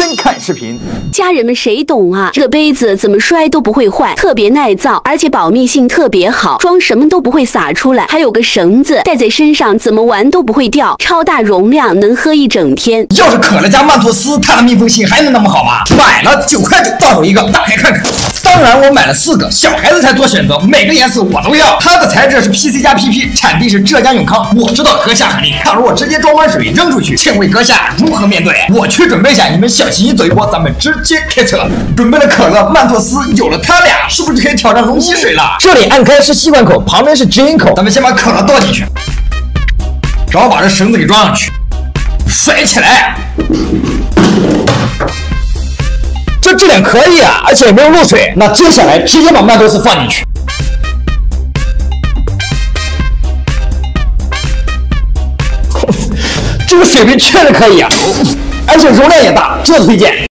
先看视频。 家人们谁懂啊？这个杯子怎么摔都不会坏，特别耐造，而且保密性特别好，装什么都不会洒出来。还有个绳子戴在身上，怎么玩都不会掉，超大容量，能喝一整天。 要是可乐加曼妥思，它的密封性还能那么好吗？买了9块9，到手一个，打开看看。当然我买了4个，小孩子才做选择，每个颜色我都要。它的材质是 PC 加 PP， 产地是浙江永康。我知道阁下很厉害，假如我直接装满水扔出去，请问阁下如何面对？我去准备一下，你们小心一走一波，咱们直接开车。准备了可乐、曼妥思，有了它俩，是不是就可以挑战龙吸水了？这里按开是吸管口，旁边是直饮口。咱们先把可乐倒进去，然后把这绳子给装上去，甩起来。这质量可以啊，而且也没有漏水。那接下来直接把曼妥思放进去。这个水平确实可以啊，而且容量也大，这推荐。